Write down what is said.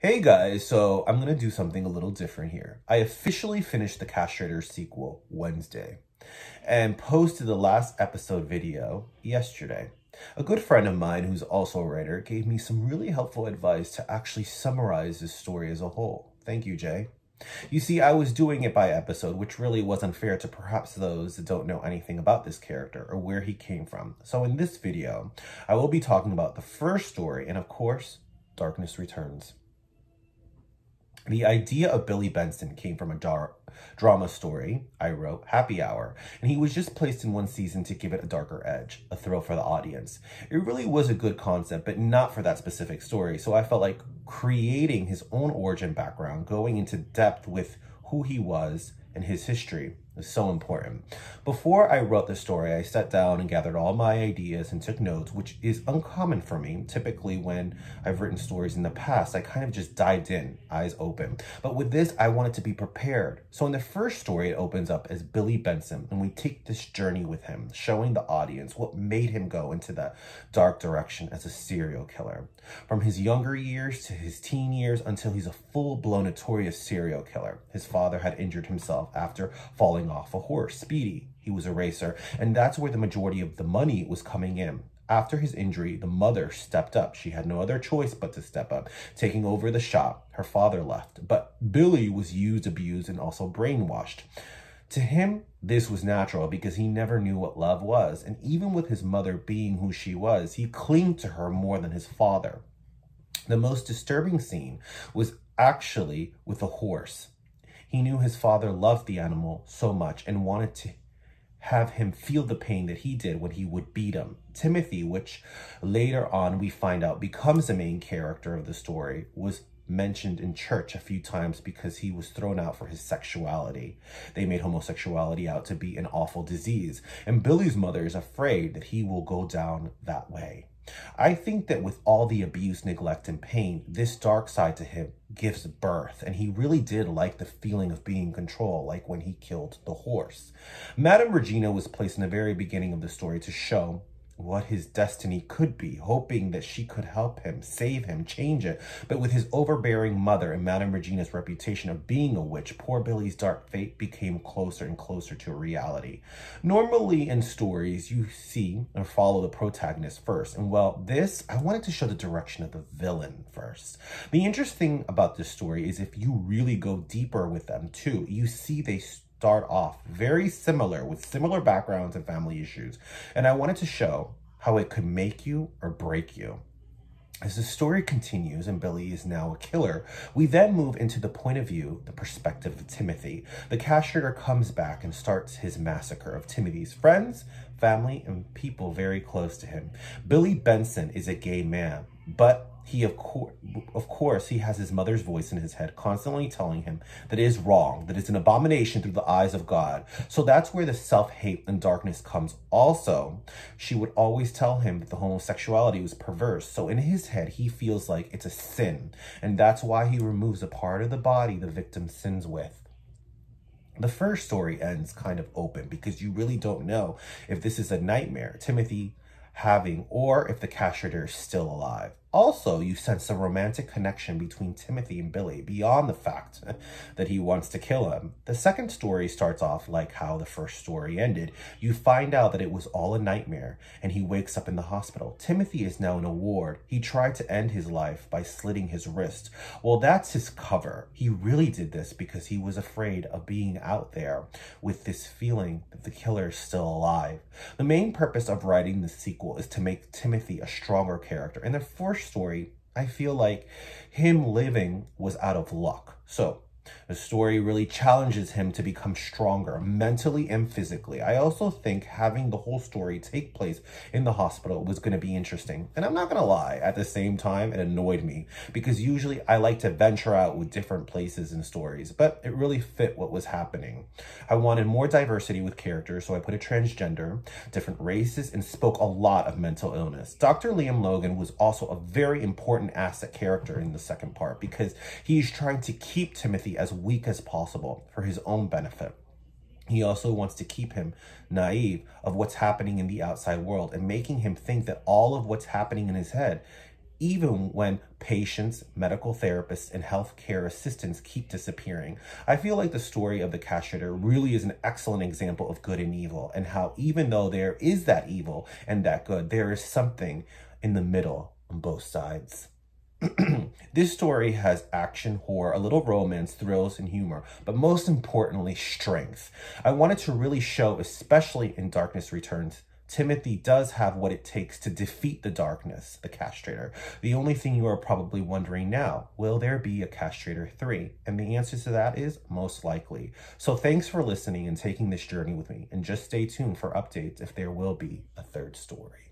Hey guys, so I'm going to do something a little different here. I officially finished the Castrator sequel Wednesday and posted the last episode video yesterday. A good friend of mine who's also a writer gave me some really helpful advice to actually summarize this story as a whole. Thank you, Jay. You see, I was doing it by episode, which really was unfair to perhaps those that don't know anything about this character or where he came from. So in this video, I will be talking about the first story and, of course, Darkness Returns. The idea of Billy Benson came from a drama story I wrote, Happy Hour, and he was just placed in one season to give it a darker edge, a thrill for the audience. It really was a good concept, but not for that specific story, so I felt like creating his own origin background, going into depth with who he was and his history is so important. Before I wrote the story, I sat down and gathered all my ideas and took notes, which is uncommon for me. Typically, when I've written stories in the past, I kind of just dived in, eyes open. But with this, I wanted to be prepared. So in the first story, it opens up as Billy Benson, and we take this journey with him, showing the audience what made him go into that dark direction as a serial killer. From his younger years to his teen years until he's a full-blown notorious serial killer. His father had injured himself after falling off a horse, Speedy. He was a racer, and that's where the majority of the money was coming in. After his injury, the mother stepped up. She had no other choice but to step up, taking over the shop. Her father left, but Billy was used, abused, and also brainwashed. To him, this was natural because he never knew what love was, and even with his mother being who she was, he clinged to her more than his father. The most disturbing scene was actually with the horse. He knew his father loved the animal so much and wanted to have him feel the pain that he did when he would beat him. Timothy, which later on we find out becomes the main character of the story, was mentioned in church a few times because he was thrown out for his sexuality. They made homosexuality out to be an awful disease, and Billy's mother is afraid that he will go down that way. I think that with all the abuse, neglect, and pain, this dark side to him gives birth, and he really did like the feeling of being in control, like when he killed the horse. Madame Regina was placed in the very beginning of the story to show what his destiny could be, hoping that she could help him, save him, change it. But with his overbearing mother and Madame Regina's reputation of being a witch, poor Billy's dark fate became closer and closer to reality. Normally in stories, you see or follow the protagonist first. And well, I wanted to show the direction of the villain first. The interesting thing about this story is if you really go deeper with them too, you see they start off very similar with similar backgrounds and family issues. And I wanted to show how it could make you or break you. As the story continues and Billy is now a killer, we then move into the point of view, the perspective of Timothy. The castrator comes back and starts his massacre of Timothy's friends, family, and people very close to him. Billy Benson is a gay man, but he, of course, he has his mother's voice in his head, constantly telling him that it is wrong, that it's an abomination through the eyes of God. So that's where the self-hate and darkness comes. Also, she would always tell him that the homosexuality was perverse. So in his head, he feels like it's a sin. And that's why he removes a part of the body the victim sins with. The first story ends kind of open because you really don't know if this is a nightmare Timothy having or if the castrator is still alive. Also, you sense a romantic connection between Timothy and Billy beyond the fact that he wants to kill him. The second story starts off like how the first story ended. You find out that it was all a nightmare and he wakes up in the hospital. Timothy is now in a ward. He tried to end his life by slitting his wrist. Well, that's his cover. He really did this because he was afraid of being out there with this feeling that the killer is still alive. The main purpose of writing the sequel is to make Timothy a stronger character. In the first story, I feel like him living was out of luck. So the story really challenges him to become stronger mentally and physically. I also think having the whole story take place in the hospital was going to be interesting. And I'm not going to lie, at the same time, it annoyed me because usually I like to venture out with different places and stories, but it really fit what was happening. I wanted more diversity with characters, so I put a transgender, different races, and spoke a lot of mental illness. Dr. Liam Logan was also a very important asset character in the second part because he's trying to keep Timothy as weak as possible for his own benefit. He also wants to keep him naive of what's happening in the outside world and making him think that all of what's happening in his head even when patients, medical therapists, and healthcare assistants keep disappearing. I feel like the story of the Castrator really is an excellent example of good and evil, and how even though there is that evil and that good, there is something in the middle on both sides. This story has action, horror, a little romance, thrills, and humor, but most importantly, strength. I wanted to really show, especially in Darkness Returns, Timothy does have what it takes to defeat the darkness, the Castrator. The only thing you are probably wondering now, will there be a Castrator 3? And the answer to that is most likely. So thanks for listening and taking this journey with me, and just stay tuned for updates if there will be a third story.